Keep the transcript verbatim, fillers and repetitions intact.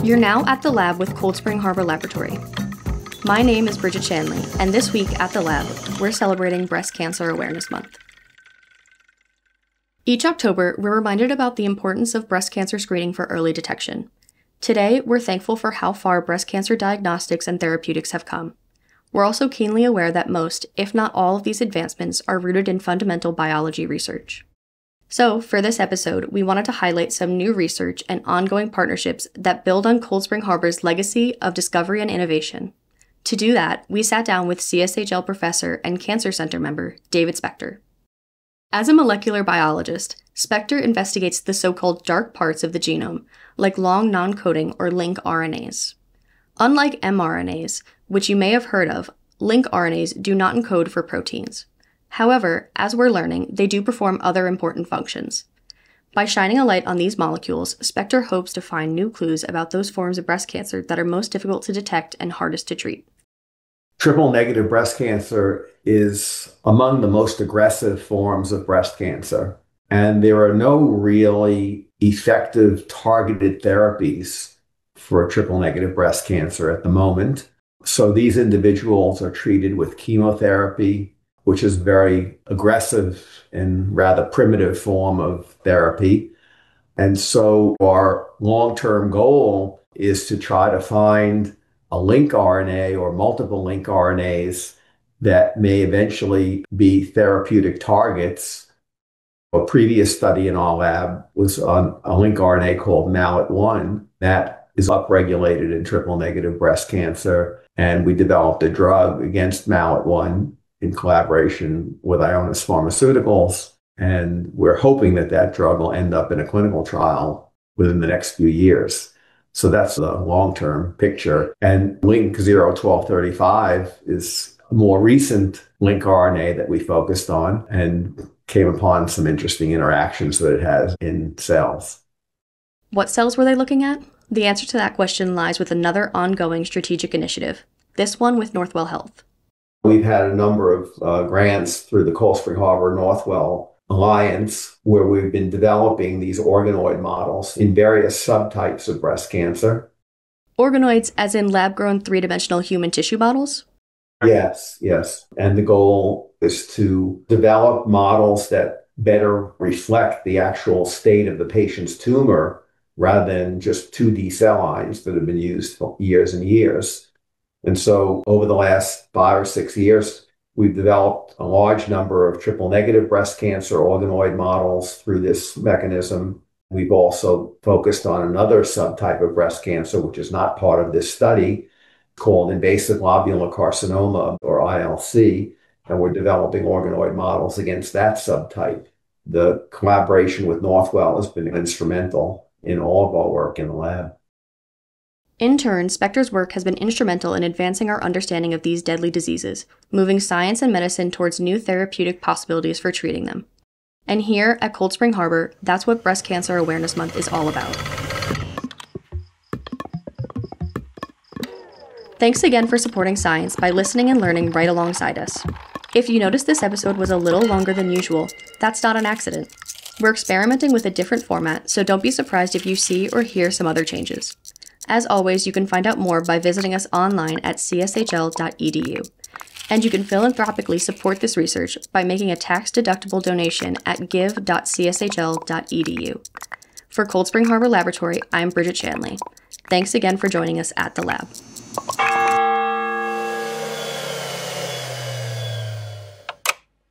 You're now at the lab with Cold Spring Harbor Laboratory. My name is Bridget Shanley, and this week at the lab, we're celebrating Breast Cancer Awareness Month. Each October, we're reminded about the importance of breast cancer screening for early detection. Today, we're thankful for how far breast cancer diagnostics and therapeutics have come. We're also keenly aware that most, if not all, of these advancements are rooted in fundamental biology research. So, for this episode, we wanted to highlight some new research and ongoing partnerships that build on Cold Spring Harbor's legacy of discovery and innovation. To do that, we sat down with C S H L professor and Cancer Center member David Spector. As a molecular biologist, Spector investigates the so-called dark parts of the genome, like long non-coding or link R N As. Unlike mRNAs, which you may have heard of, link R N As do not encode for proteins. However, as we're learning, they do perform other important functions. By shining a light on these molecules, Spector hopes to find new clues about those forms of breast cancer that are most difficult to detect and hardest to treat. Triple-negative breast cancer is among the most aggressive forms of breast cancer, and there are no really effective targeted therapies for triple-negative breast cancer at the moment. So these individuals are treated with chemotherapy, which is very aggressive and rather primitive form of therapy. And so our long-term goal is to try to find a link R N A or multiple link R N As that may eventually be therapeutic targets. A previous study in our lab was on a link R N A called M A L A T one that is upregulated in triple-negative breast cancer. And we developed a drug against M A L A T one in collaboration with Ionis Pharmaceuticals. And we're hoping that that drug will end up in a clinical trial within the next few years. So that's the long-term picture. And link zero twelve thirty-five is a more recent link R N A that we focused on and came upon some interesting interactions that it has in cells. What cells were they looking at? The answer to that question lies with another ongoing strategic initiative, this one with Northwell Health. We've had a number of uh, grants through the Cold Spring Harbor Northwell Alliance where we've been developing these organoid models in various subtypes of breast cancer. Organoids as in lab-grown three-dimensional human tissue models? Yes, yes. And the goal is to develop models that better reflect the actual state of the patient's tumor rather than just two D cell lines that have been used for years and years. And so over the last five or six years, we've developed a large number of triple-negative breast cancer organoid models through this mechanism. We've also focused on another subtype of breast cancer, which is not part of this study, called invasive lobular carcinoma, or I L C, and we're developing organoid models against that subtype. The collaboration with Northwell has been instrumental in all of our work in the lab. In turn, Spector's work has been instrumental in advancing our understanding of these deadly diseases, moving science and medicine towards new therapeutic possibilities for treating them. And here at Cold Spring Harbor, that's what Breast Cancer Awareness Month is all about. Thanks again for supporting science by listening and learning right alongside us. If you noticed this episode was a little longer than usual, that's not an accident. We're experimenting with a different format, so don't be surprised if you see or hear some other changes. As always, you can find out more by visiting us online at c s h l dot e d u. And you can philanthropically support this research by making a tax-deductible donation at give dot c s h l dot e d u. For Cold Spring Harbor Laboratory, I'm Bridget Shanley. Thanks again for joining us at the lab.